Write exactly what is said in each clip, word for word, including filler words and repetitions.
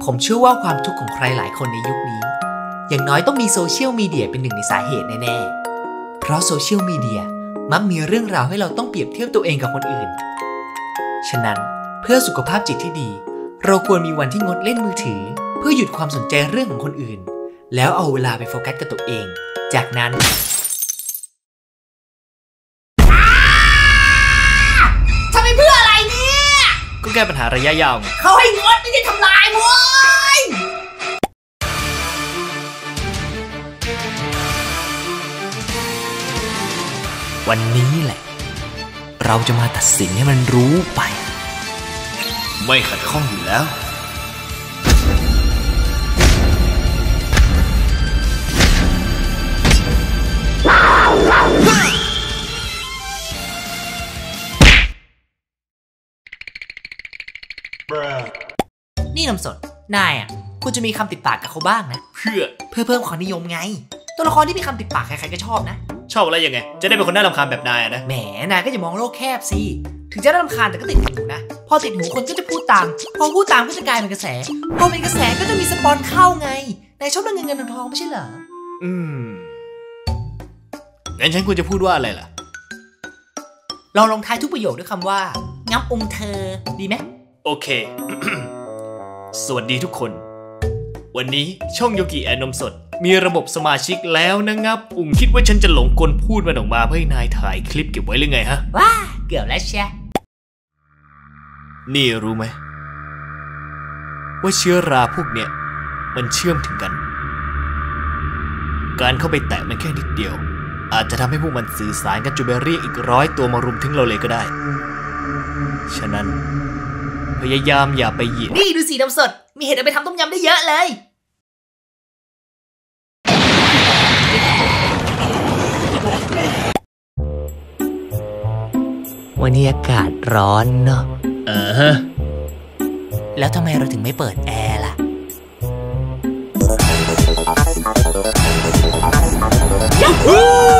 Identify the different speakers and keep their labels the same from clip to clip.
Speaker 1: ผมเชื่อว่าความทุกข์ของใครหลายคนในยุคนี้อย่างน้อยต้องมีโซเชียลมีเดียเป็นหนึ่งในสาเหตุแน่ๆเพราะโซเชียลมีเดียมักมีเรื่องราวให้เราต้องเปรียบเทียบตัวเองกับคนอื่นฉะนั้นเพื่อสุขภาพจิตที่ดีเราควรมีวันที่งดเล่นมือถือเพื่อหยุดความสนใจเรื่องของคนอื่นแล้วเอาเวลาไปโฟกัสกับตัวเองจากนั้น
Speaker 2: ทำไปเพื่ออะไรเนี่ย
Speaker 1: ก็แก้ปัญหาระยะยาว
Speaker 2: เขาให้งดไม่ได้ทำลายโว้ย
Speaker 1: วันนี้แหละเราจะมาตัดสินให้มันรู้ไปไม่ขัดข้องอยู่แล้วนี่น้ำสดนายอ่ะคุณจะมีคำติดปากกับเขาบ้างนะเพื่อเพื่อเพิ่มความนิยมไงตัวละครที่มีคำติดปากใครๆก็ชอบนะชอบอะไรยังไงจะได้เป็นคนน่ารำคาญแบบนายนะแหมนายก็อย่ามองโลกแคบสิถึงจะน่ารำคาญแต่ก็ติดหูนะพอติดหูคนก็จะพูดตามพอพูดตามก็จะกลายเป็นกระแสพอเป็นกระแสก็จะมีสปอนเข้าไงนายชอบเรื่องเงินเงินทองไม่ใช่เหรออืมงั้นฉันควรจะพูดว่าอะไรล่ะลองลงท้ายทุกประโยคด้วยคำว่างับองเธอดีไหมโอเค สวัสดีทุกคนวันนี้ช่องโยกิแอนนมสดมีระบบสมาชิกแล้วนะครับอุ่งคิดว่าฉันจะหลงกลพูดมันออกมาเพื่อให้นายถ่ายคลิปเก็บไว้หรือไงฮะว้าเกือบแล้วเชียนี่รู้ไหมว่าเชื้อราพวกเนี้ยมันเชื่อมถึงกันการเข้าไปแตะมันแค่นิดเดียวอาจจะทำให้พวกมันสื่อสารกันจนไปเรียกอีกร้อยตัวมารุมถึงเราเลยก็ได้ฉะนั้นพยายามอย่าไปเหยียดนี่ดูสีน้ำสดมีเห็ดเอาไปทำต้มยำได้เยอะเลยวันนี้อากาศร้อนเนาะเออฮะแล้วทำไมเราถึงไม่เปิดแอร์ล่ะยูฮู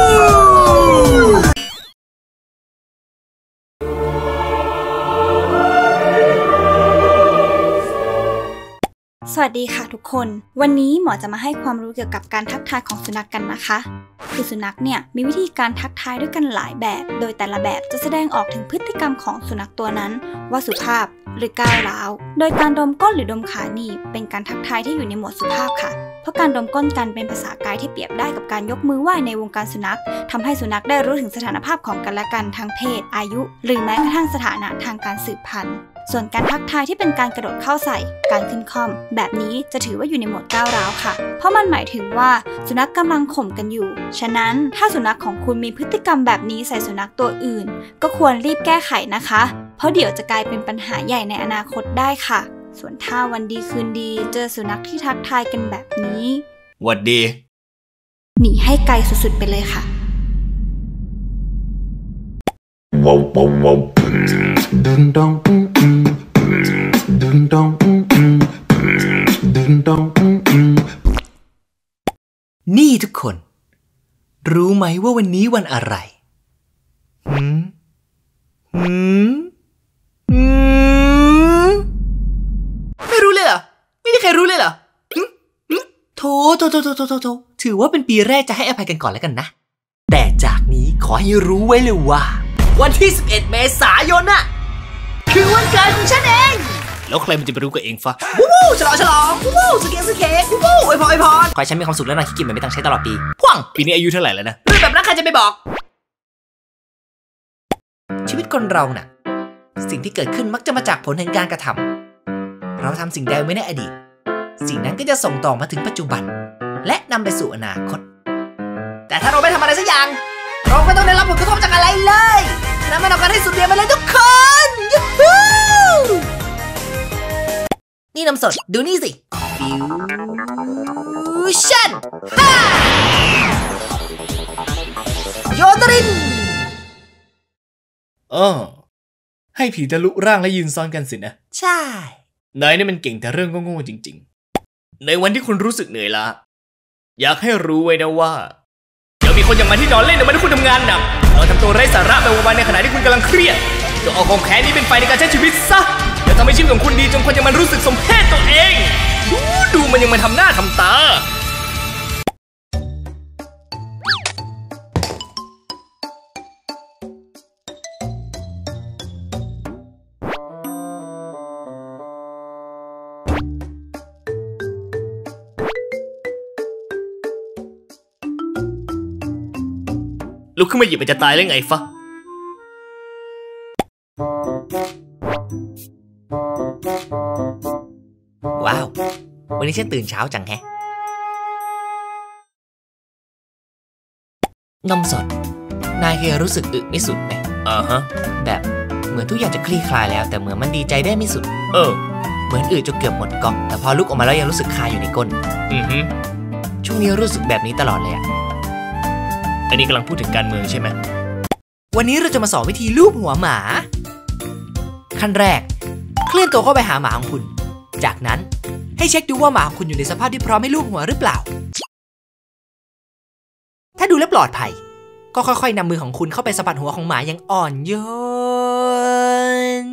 Speaker 3: สวัสดีค่ะทุกคนวันนี้หมอจะมาให้ความรู้เกี่ยวกับการทักทายของสุนัข ก, กันนะคะคือสุนัขเนี่ยมีวิธีการทักทายด้วยกันหลายแบบโดยแต่ละแบบจะแสดงออกถึงพฤติกรรมของสุนัขตัวนั้นว่าสุภาพหรือก้าวร้าวโดยการดมก้นหรือดมขาหนีบเป็นการทักทายที่อยู่ในหมวดสุภาพค่ะเพราะการดมก้นกันเป็นภาษากายที่เปรียบได้กับการยกมือไหว้ในวงการสุนัขทำให้สุนัขได้รู้ถึงสถานภาพของกันและกันทางเพศอายุหรือแม้กระทั่งสถานะทางการสืบพันธุ์ส่วนการทักทายที่เป็นการกระโดดเข้าใส่การขึ้นคอมแบบนี้จะถือว่าอยู่ในโหมดก้าวร้าวค่ะเพราะมันหมายถึงว่าสุนัขกำลังข่มกันอยู่ฉะนั้นถ้าสุนัขของคุณมีพฤติกรรมแบบนี้ใส่สุนัขตัวอื่นก็ควรรีบแก้ไขนะคะเพราะเดี๋ยวจะกลายเป็นปัญหาใหญ่ในอนาคตได้ค่ะส่วนถ้าวันดีคืนดีเจอสุนัขที่ทักทายกันแบบนี้
Speaker 1: หวัดดี
Speaker 3: หนีให้ไกลสุดๆไปเลยค่ะ
Speaker 4: ว้าวว้าวว้าวดึงดองดึงดองดึงดอง
Speaker 1: นี่ทุกคนรู้ไหมว่าวันนี้วันอะไรหืมหืมหืมไม่รู้เลยเหรอไม่มีใครรู้เลยเหรอโถโถโถโถโถโถโถถือว่าเป็นปีแรกจะให้อภัยกันก่อนแล้วกันนะแต่จากนี้ขอให้รู้ไว้เลยว่าวันที่สิบเอ็ดเมษายนน่ะคือวันเกิดของฉันเองแล้วใครมันจะไปรู้กับเองฟะวู้วู้ฉลองฉลองวู้วู้สเค้กสเค้กวู้วู้ไอพอไอพอขอให้ฉันมีความสุขแล้วนายขี้เกียจมันไม่ต้องใช้ตลอดปีพ่วงปีนี้อายุเท่าไหร่แล้วนะเรื่องแบบนั้นใครจะไปบอกชีวิตคนเราน่ะสิ่งที่เกิดขึ้นมักจะมาจากผลแห่งการกระทำเราทำสิ่งใดไว้ในอดีตสิ่งนั้นก็จะส่งต่อมาถึงปัจจุบันและนำไปสู่อนาคตแต่ถ้าเราไม่ทำอะไรสักอย่างเราไม่ต้องได้รับผลกระทบจากอะไรเลยฉะนั้นมาทำกันให้สุดเดียวไปเลยทุกคนยูฮูนี่น้ำสดดูนี่สิฟิวชั่นฮ่าโยตรินอ๋อให้ผีทะลุร่างและยืนซ้อนกันสินะใช่นายนี่มันเก่งแต่เรื่องโง่ๆจริงๆในวันที่คุณรู้สึกเหนื่อยล้าอยากให้รู้ไว้นะว่าเดี๋ยวมีคนอย่างมันที่นอนเล่นในวันที่คุณทำงานหนักเราทำตัวไร้สาระไปวันๆในขณะที่คุณกำลังเครียดตัวเอาของแขนนี้เป็นไฟในการใช้ชีวิตซะทำให้ชีวิตของคุณดีจนคนยังมันรู้สึกสมเพชตัวเองดูดูมันยังมาทำหน้าทำตาลุกขึ้นมาหยิบมันจะตายแล้วไงฟะว้าววันนี้ฉันตื่นเช้าจังแฮะนมสดนายเคยรู้สึกอึไม่สุดไหมอ่าฮะแบบเหมือนทุกอย่างจะคลี่คลายแล้วแต่เหมือนมันดีใจได้ไม่สุดเออเหมือนอึจนเกือบหมดก๊อกแต่พอลุกออกมาแล้วยังรู้สึกคาอยู่ในก้นอือฮึช่วงนี้รู้สึกแบบนี้ตลอดเลยอะอันนี้กำลังพูดถึงการเมืองใช่ไหมวันนี้เราจะมาสอนวิธีลูบหัวหมาขั้นแรกเคลื่อนตัวเข้าไปหาหมาของคุณจากนั้นให้เช็คดูว่าหมาของคุณอยู่ในสภาพที่พร้อมให้ลูบหัวหรือเปล่าถ้าดูแล้วปลอดภัยก็ค่อยๆนำมือของคุณเข้าไปสะบัดหัวของหมาอย่างอ่อนโยน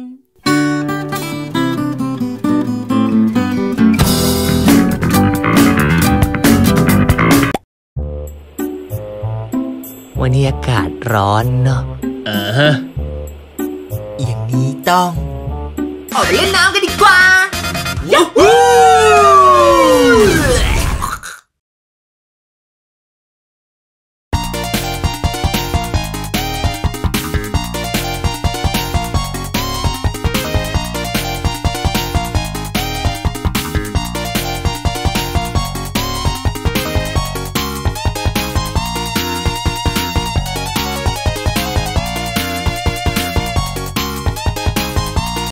Speaker 1: วันนี้อากาศร้อนเนาะเอออย่างนี้ต้อง
Speaker 2: ออกไปเล่นน้ำกันดีกว่ายูฮู